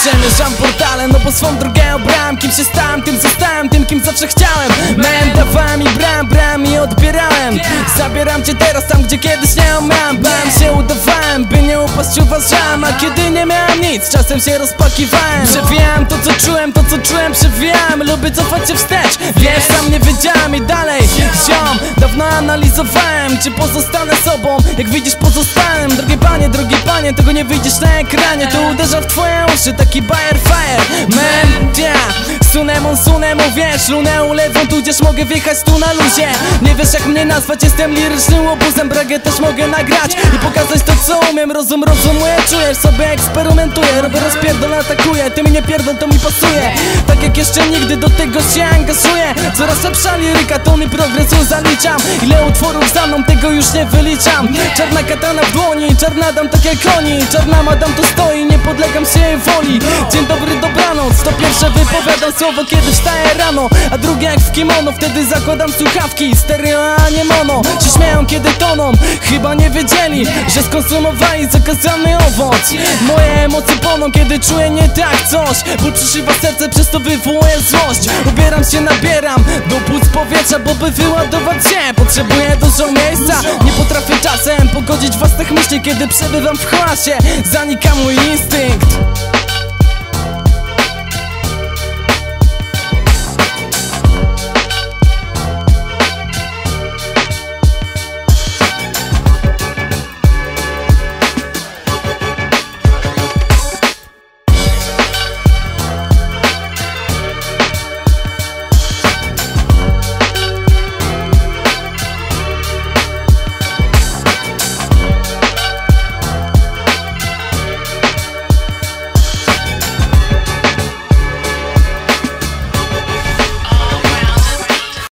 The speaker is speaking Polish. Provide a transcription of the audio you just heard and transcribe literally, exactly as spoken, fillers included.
Przemierzam portale, no bo swą drogę obrałem. Kim się stałem, tym zostałem, tym kim zawsze chciałem. Man, dawałem i brałem, brałem i odbierałem. Zabieram cię teraz tam, gdzie kiedyś nie umiałem. Bałem się, udawałem, by nie upaść, uważałem. A kiedy nie miałem nic, czasem się rozpakiwałem. Przewijałem to, co czułem, to co czułem, przewijałem. Lubię cofać się wstecz, wiesz, sam nie wiedziałem i dalej. Ziom, dawno analizowałem, czy pozostanę sobą, jak widzisz pozostałem. Drogie panie, drogie panie, tego nie wyjdziesz na ekranie. To uderza w twoje uszy, taki bajer fire. Man, yeah, sunę monsunę, wiesz, lunę ulewą, tudzież mogę wjechać tu na luzie. Nie wiesz jak mnie nazwać, jestem lirycznym łobuzem. Bragę też mogę nagrać i pokazać to co umiem. Rozum rozumuję, czujesz, sobie eksperymentuję. Robię rozpierdol, atakuję, ty mi nie pierdol, to mi pasuje. Tak jak jeszcze nigdy do tego się angażuję. Coraz lepsza liryka, tony progresu zaliczam. Ile utworów za mną, tego już nie wyliczam. Czarna katana w dłoni, czarna dam tak jak oni. Czarna madam tu stoi, nie podlegam się jej woli. Dzień dobry, dobranoc, to pierwsze wypowiadam słowo, kiedy wstaję rano, a drugie jak w kimono, wtedy zakładam słuchawki. Stereo, a nie mono. Się śmieją kiedy toną, chyba nie wiedzieli, że skonsumowali zakazany owoc. Moje emocje płoną, kiedy czuję nie tak coś, bo przyszywa serce, przez to wywołuje złość. Ubieram się, nabieram do płuc powietrza, bo by wyładować się potrzebuję dużo miejsca. Nie potrafię czasem pogodzić własnych myśli, kiedy przebywam w hałasie. Zanika mój instynkt.